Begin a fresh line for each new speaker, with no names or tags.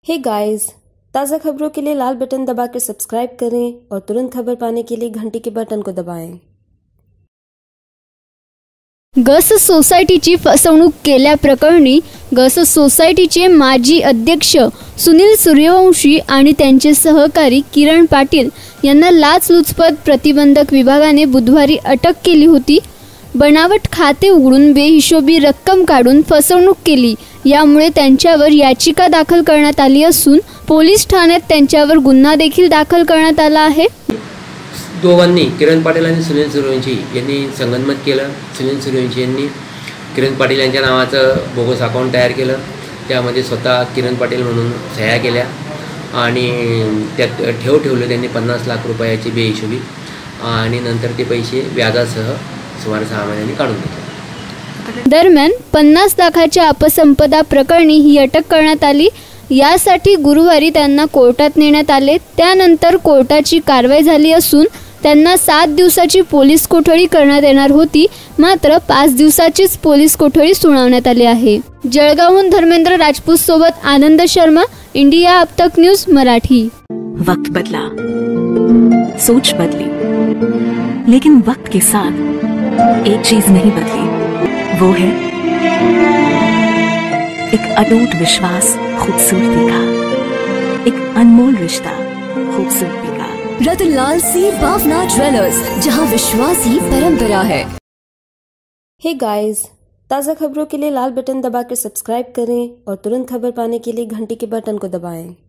Hey guys, ताज़ा खबरों के लिए लाल बटन दबाकर सब्सक्राइब करें और तुरंत खबर पाने के लिए घंटी के बटन को दबाएं।
गस सोसायटीची फसवणूक केल्याप्रकरणी गस सोसायटीचे माजी अध्यक्ष सुनील सूर्यवंशी आणि त्यांचे सहकारी किरण पाटील यांना लाचलुचपत प्रतिबंधक विभागाने बुधवारी अटक केली होती। बनावट खाते उघडून बेहिशोबी रक्कम काढून फसवणूक केली, यामुळे त्यांच्यावर याचिका दाखल करण्यात आली असून पोलीस ठाण्यात त्यांच्यावर गुन्हा देखील दाखल करण्यात आला आहे।
दोघांनी किरण पाटील आणि सुनील सूर्यवंशी यांनी संगनमत केलं। सुनील सूर्यवंशी यांनी किरण पाटील यांच्या नावाचं बोगस अकाउंट तयार केलं, त्यामध्ये स्वतः किरण पाटील म्हणून सह्या केल्या आणि त्यात ठेवले त्यांनी 50 लाख रुपयाची बेहिशोबी आणि नंतर ते पैसे व्याजासह सुमारे 6 महिन्यांनी काढून घेतले।
दरम्यान 50 लाखाच्या अपसंपदा प्रकरणी ही अटक करण्यात आली। यासाठी गुरुवारी त्यांना कोर्टात नेण्यात आले। त्यानंतर कोर्टाची कारवाई झाली असून त्यांना 7 दिवसाची पोलीस कोठडी करण्यात येणार होती, मात्र 5 दिवसाचीच पोलीस कोठडी सुनावण्यात आली आहे। जळगावहून धर्मेंद्र राजपूत सोबत आनंद शर्मा, इंडिया अब तक न्यूज मराठी।
वक्त बदला, सोच बदली, लेकिन वक्त के साथ एक चीज नहीं बदली, वो है एक अटूट विश्वास खूबसूरती का, एक अनमोल रिश्ता खूबसूरती का।
रतनलाल सी भावना ज्वेलर्स, जहां विश्वास ही परंपरा है।
हे गाइस, ताज़ा खबरों के लिए लाल बटन दबाकर सब्सक्राइब करें और तुरंत खबर पाने के लिए घंटी के बटन को दबाएं।